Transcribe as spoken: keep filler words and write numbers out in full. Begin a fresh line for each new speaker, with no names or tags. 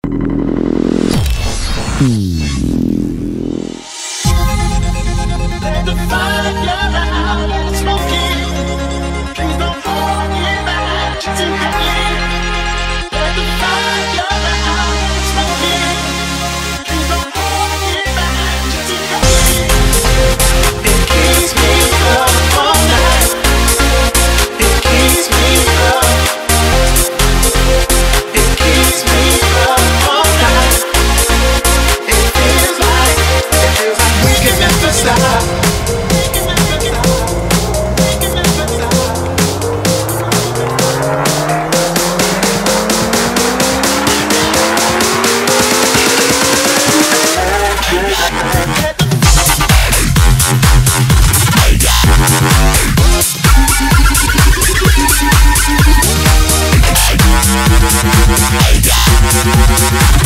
Let the fire out and smoke it. Please don't hold it back to me. Let the fire out and smoke it. Please don't hold it back to me. It keeps me up all night. It keeps me up. It keeps me up all night. It feels like, it feels like we can never stop.
We'll be right back.